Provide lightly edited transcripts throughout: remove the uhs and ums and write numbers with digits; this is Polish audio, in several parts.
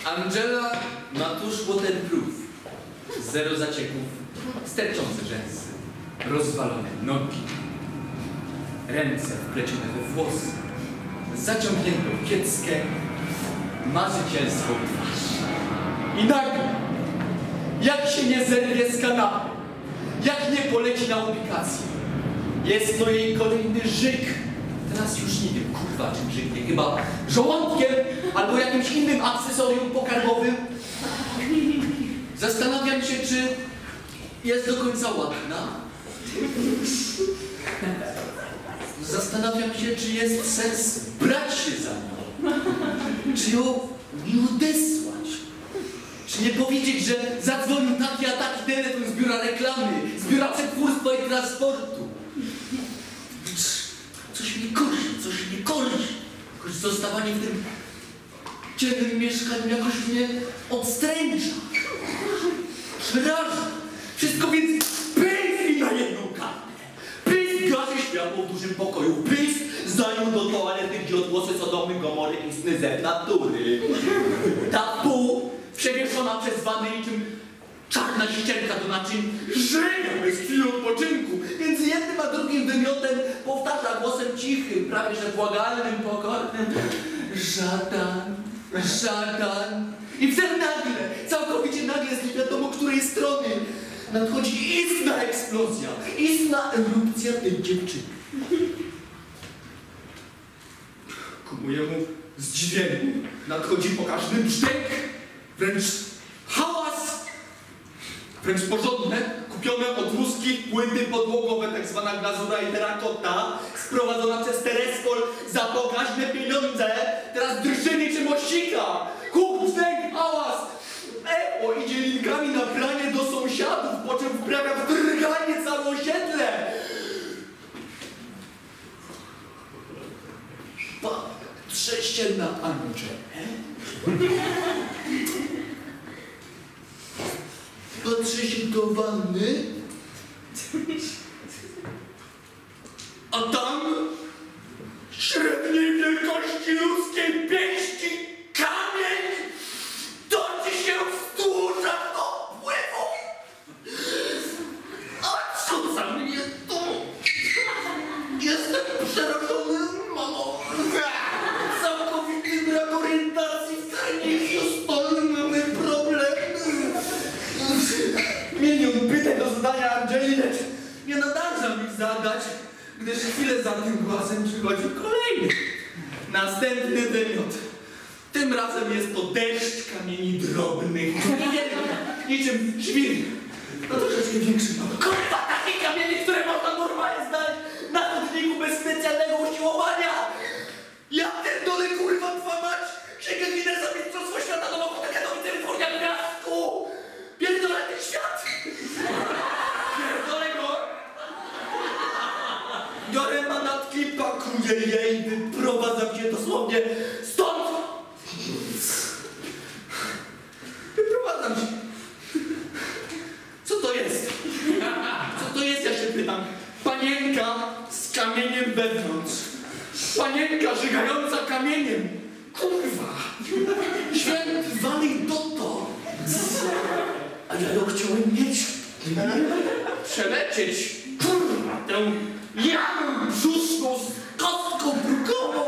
Angela ma tusz waterproof. Zero zacieków, sterczące rzęsy, rozwalone nogi, ręce wplecione we włosy, zaciągniętą kieckę, marzycielską twarz. I nagle, jak się nie zerwie z kanapy, jak nie poleci na ubikację, jest to jej kolejny żyk. Teraz już nie wiem, kurwa, czym żygnie, chyba żołądkiem albo jakimś innym akcesorium pokarmowym. Zastanawiam się, czy jest do końca ładna. Zastanawiam się, czy jest sens brać się za nią. Czy ją nie odesłać. Czy nie powiedzieć, że zadzwonił taki a taki telefon z biura reklamy, z biura przetwórstwa i transportu. Coś mnie korci. Choć zostawanie w tym ciemnym mieszkaniu jakoś mnie odstręcza. Przeraża. Wszystko więc pysk na jedną kartę. Pysk gaszy światło w dużym pokoju. Pysk zanim do toalety, gdzie odgłosy Sodomy, Gomory i sny z natury. Ta pół przewieszona przez wannę niczym czarna ścierka do naczyń żenia bez chwili odpoczynku. Między jednym a drugim wymiotem powtarza głosem cichym, prawie że błagalnym, pokornym: szatan, szatan. I wtedy nagle, całkowicie nagle z nie wiadomo której strony nadchodzi istna eksplozja, istna erupcja tej dziewczyny. Ku mojemu zdziwieniu nadchodzi pokaźny brzdęk, wręcz hałas, wręcz porządne, kupione od ruskich płyty podłogowe, tak zwana glazura i terakota, sprowadzona przez Terespol za pokaźne pieniądze, teraz drży niczym osika. Huk, brzdęk, hałas, echo idzie linkami na pranie do sąsiadów, po czym wprawia w drganie całe osiedle. Patrzę się na Angelę. Patrzę się do wanny, a tam średniej wielkości ludzkiej pięści kamień toczy się wzdłuż opływu. A co za mnie tu? Jestem przerażony, mamo. Całkowity brak orientacji w terenie Houston. Mamy problem. Milion pytań do zadania Angeli, lecz nie nadarza mi zadać, gdyż chwilę za tym głosem przychodzi kolejny. Następny wymiot. Tym razem jest to deszcz kamieni drobnych. Niczym żwir. No troszeczkę większy. Kurwa, takich kamieni, które można normalnie znaleźć na chodniku bez specjalnego usiłowania. Ja pierdolę, kurwa, twa mać. Księgę Guinnessa, Mistrzostwo Świata, Nową Katowice, Wytwórnia Gwiazdku. Pierdolę ten świat. Pierdolę go. Biorę manatki, pakuję je i wyprowadzam się dosłownie stąd. Wyprowadzam się. Co to jest? Co to jest, ja się pytam. Panienka z kamieniem wewnątrz. Panienka żygająca kamieniem. Kurwa. Święty walej Dotto. A ja ją chciałem mieć. Przelecieć. Kurwa, tę jamę brzuszną z kostką brukową.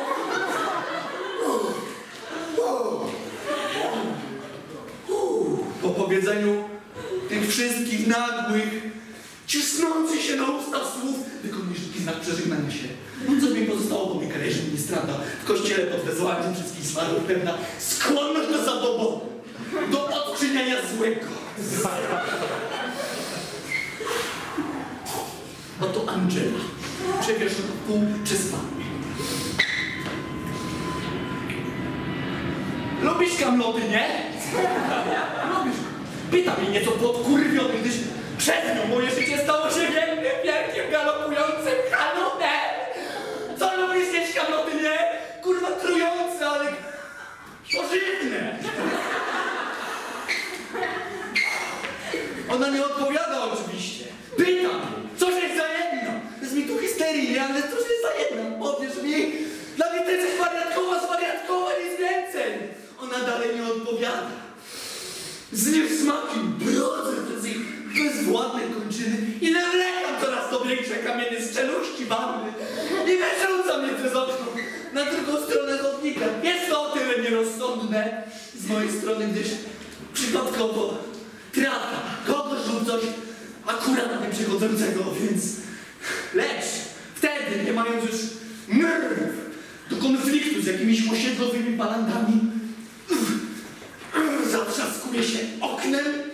Po powiedzeniu tych wszystkich nagłych, cisnących się na usta słów, wykonujesz taki znak przeżegnania się. Co mi pozostało po mnie karierze ministranta w kościele pod wezwaniem wszystkich zmarłych, pewna skłonność do zabobonu, do odczyniania złego. Oto Angela, przewieszona pół przez pannę. Lubisz kamloty, nie? Lubisz. Pyta mnie nieco podkurwiony, gdyż przez nią moje życie stało się jednym wielkim galopującym halunem. Co lubisz jeść kamloty, nie? Kurwa trujące, ale pożywne. Ona nie odpowiada oczywiście. Pytam, coś jest za jedna. Jest mi tu histerii, nie? Ale coś jest za jedna. Powiesz mi, dla mnie to jest wariatkowa, nic więcej. Ona dalej nie odpowiada. odpowiada. Z niesmakiem brodzę przez ich bezwładne kończyny i nawlekam coraz to większe kamienie z czeluści wanny i wyrzucam je przez okno na drugą stronę chodnika. Jest to o tyle nierozsądne z mojej strony, gdyż przypadkowo trafia kogoś lub coś akurat nieprzechodzącego, więc lecz wtedy, nie mając już nerwów do konfliktu z jakimiś osiedlowymi palantami, zatrzaskuje się oknem